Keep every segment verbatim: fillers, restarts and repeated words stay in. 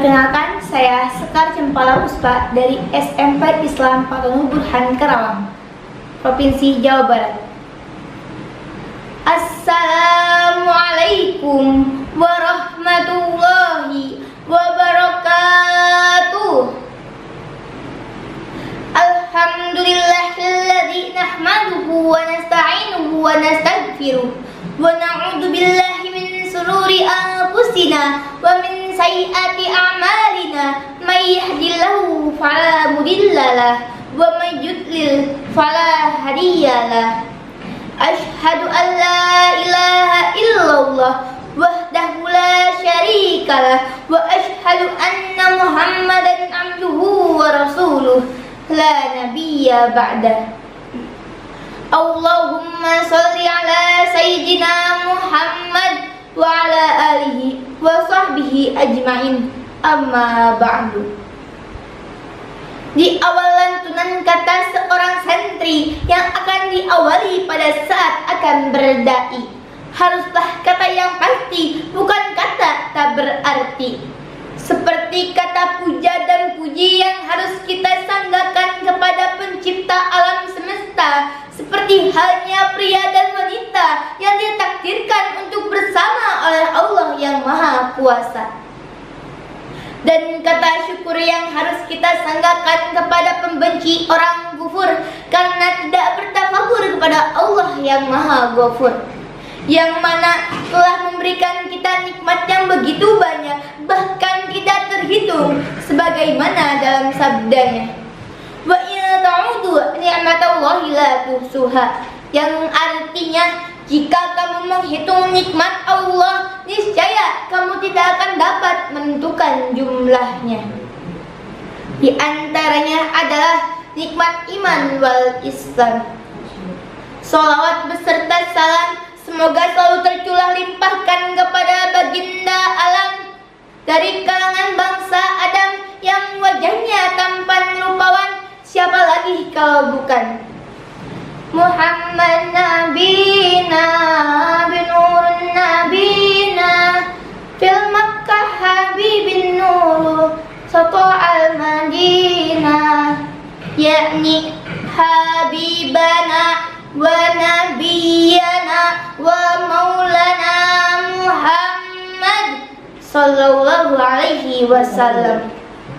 Perkenalkan, saya Sekar Cempala Puspa dari S M P Islam Patono Burhan Karawang, Provinsi Jawa Barat. Assalamualaikum warahmatullahi wabarakatuh. Alhamdulillahilladzi nahmaduhu wa nasta'inuhu wa nastaghfiruh wa na'udzu billahi min shururi anfusina wa min sayyiati a'malina, may yahdihillahu fala mudhillalah wa may yudlil fala hadiyalah. Asyhadu an la ilaha illallah wahdahu la syarikalah wa asyhadu anna Muhammadan abduhu wa rasuluh la nabiyya ba'dah. Allahumma sholli ala sayyidina Muhammad wa ala alihi wa sahbihi ajmain, amma ba'du. Di awal lantunan kata seorang santri yang akan diawali pada saat akan berdai, haruslah kata yang pasti, bukan kata tak berarti. Seperti kata puja dan puji yang harus kita sanggakan kepada pencipta alam semesta, seperti halnya pria dan wanita yang ditakdirkan untuk bersama oleh Allah yang Maha Kuasa. Dan kata syukur yang harus kita sanggakan kepada pembenci orang kufur, karena tidak bertafakur kepada Allah yang Maha Ghafur, yang mana telah memberikan kita nikmat yang begitu banyak, bahkan tidak terhitung, sebagaimana dalam sabdanya, wa in ta'udu ni'matallahi la tuhsuha, yang artinya jika kamu menghitung nikmat Allah, niscaya kamu tidak akan dapat menentukan jumlahnya. Di antaranya adalah nikmat iman wal Islam. Sholawat beserta salam semoga selalu tercurah limpahkan kepada baginda alam dari kalangan bangsa Adam yang wajahnya tampan rupawan, siapa lagi kalau bukan Muhammad nabina binurun nabina fil Makkah habibin nur sata'al Madinah, yakni habibana wa nabiyana wa maulana Muhammad sallallahu alaihi wasallam.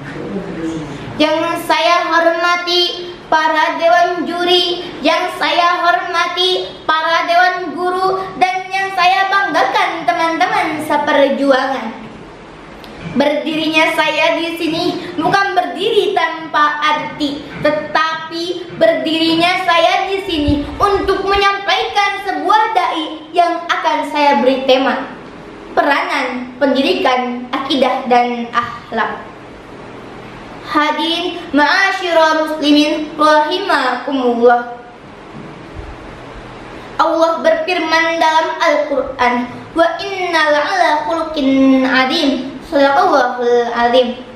Yang saya hormati para dewan juri, yang saya hormati para dewan guru, dan yang saya banggakan teman-teman seperjuangan. Berdirinya saya di sini bukan berdiri tanpa arti, tetapi berdirinya saya di sini untuk menyampaikan sebuah dai yang akan saya beri tema peranan pendidikan akidah dan akhlak. Hadirin ma'asyiral muslimin rahimakumullah. Allah berfirman dalam Al-Qur'an, wa innal ala khuluqin adzim. Shadaqallahul azim.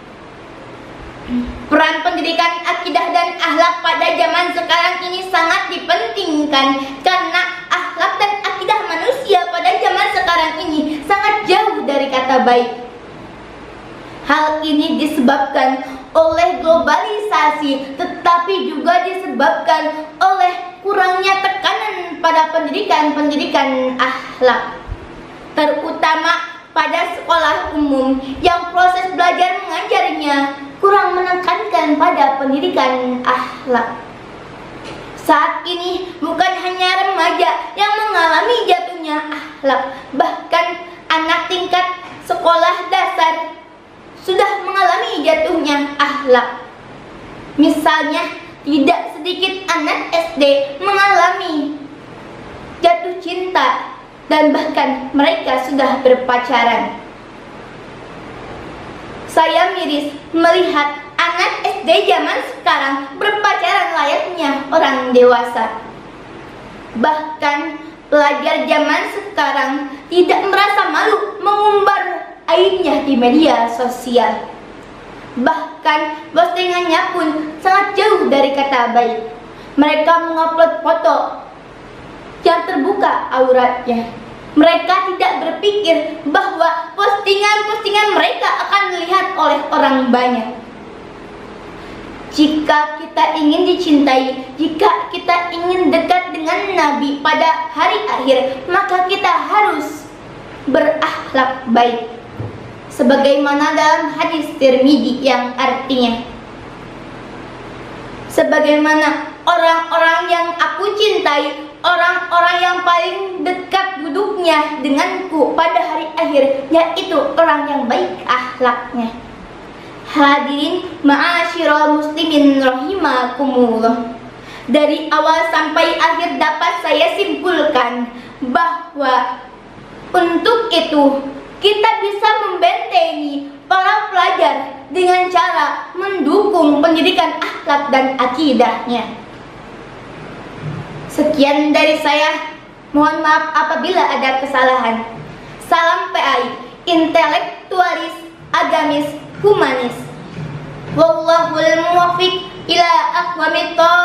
Peran pendidikan akidah dan akhlak pada zaman sekarang ini sangat dipentingkan, karena akhlak dan akidah manusia pada zaman sekarang ini sangat jauh dari kata baik. Hal ini disebabkan oleh globalisasi, tetapi juga disebabkan oleh kurangnya tekanan pada pendidikan-pendidikan akhlak, terutama pada sekolah umum yang proses belajar mengajarnya kurang menekankan pada pendidikan akhlak. Saat ini bukan hanya remaja yang mengalami jatuhnya akhlak, bahkan anak tingkat sekolah dasar sudah mengalami jatuhnya akhlak. Misalnya, tidak sedikit anak S D mengalami jatuh cinta, dan bahkan mereka sudah berpacaran. Saya miris melihat anak S D zaman sekarang berpacaran layaknya orang dewasa. Bahkan pelajar zaman sekarang tidak merasa malu mengumbar aibnya di media sosial. Bahkan postingannya pun sangat jauh dari kata baik. Mereka mengupload foto yang terbuka auratnya, Mereka tidak berpikir bahwa postingan-postingan mereka akan dilihat oleh orang banyak. Jika kita ingin dicintai, jika kita ingin dekat dengan Nabi pada hari akhir, maka kita harus berakhlak baik. Sebagaimana dalam hadis Tirmidzi yang artinya, sebagaimana orang-orang yang aku cintai, orang-orang yang paling dekat duduknya denganku pada hari akhir, yaitu orang yang baik akhlaknya. Hadirin ma'asyiral muslimin rahimakumullah. Dari awal sampai akhir dapat saya simpulkan bahwa untuk itu kita bisa membentengi para pelajar dengan cara mendukung pendidikan akhlak dan akidahnya. Sekian dari saya. Mohon maaf apabila ada kesalahan. Salam P A I, intelektualis, agamis, humanis. Wallahul muwaffiq ila aqwamit thoriq.